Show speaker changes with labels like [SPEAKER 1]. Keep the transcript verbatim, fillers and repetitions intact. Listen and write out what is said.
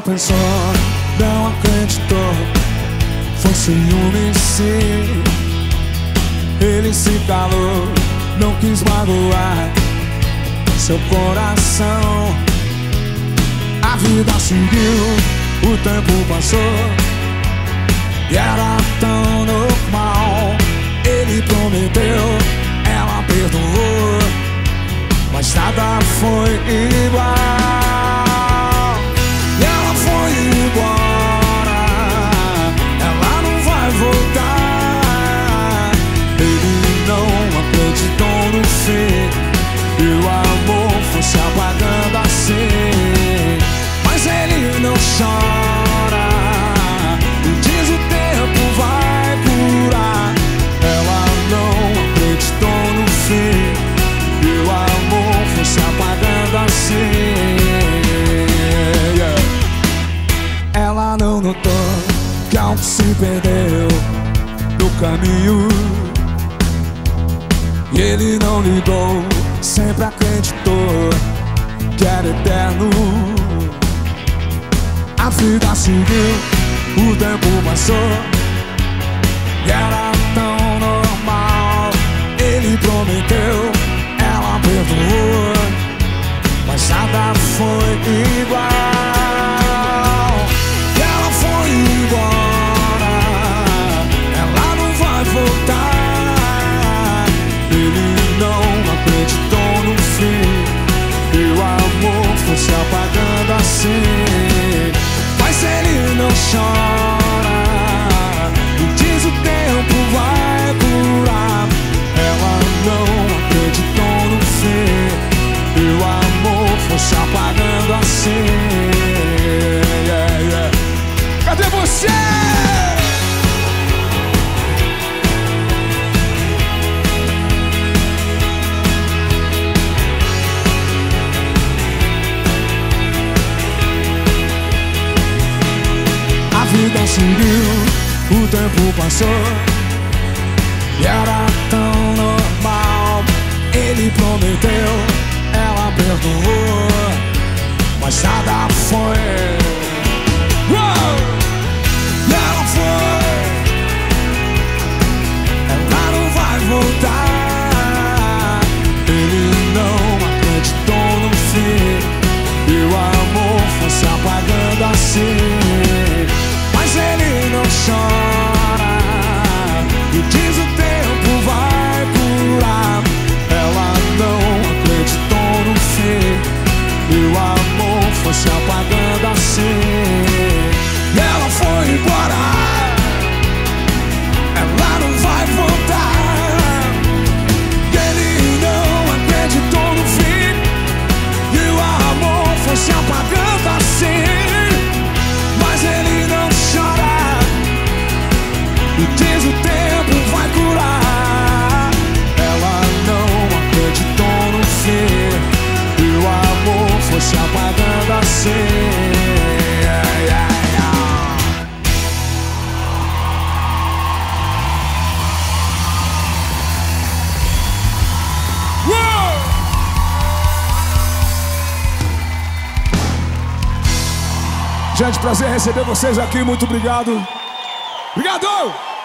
[SPEAKER 1] pensou, não acreditou. Foi ciúme, sim. Ele se calou, não quis magoar seu coração. A vida seguiu, o tempo passou, e era tão normal. Ele prometeu, ela perdoou, mas nada foi igual. E ela foi embora, ela não vai voltar. Ele não acreditou no fim, e o amor foi se apagando assim. Mas ele não chora, e diz o tempo vai curar. Ela não acreditou no fim, e o amor foi se apagando assim. Yeah. Ela não notou que algo se perdeu no caminho, e ele não ligou, sempre acreditou que era eterno. A vida seguiu, o tempo passou, e era tão normal. Ele prometeu, ela perdoou, mas nada foi igual. E ela foi embora, ela não vai voltar. Ele não acreditou no fim, e o amor foi se apagando assim. Mas ele não chora, e diz o tempo vai curar. Ela não acreditou no fim, e o amor foi se apagando assim. Yeah, yeah. Cadê você? A vida seguiu, o tempo passou, e era tão normal. Ele prometeu, ela perdoou, mas nada foi. Uou! E ela foi, ela não vai voltar. Ele não acreditou no fim, e o amor foi se apagando assim. Mas ele não chora, e diz o tempo vai curar. Ela não acreditou no fim, e o amor foi se apagando assim. E ela foi embora, ela não vai voltar. E ele não acreditou no fim, e o amor foi se apagando assim. Mas ele não chora, e diz o tempo vai curar. Ela não acreditou no fim, e o amor foi se apagando assim. Yeah, yeah, yeah. Uou! Gente, prazer receber vocês aqui, muito obrigado. Obrigado!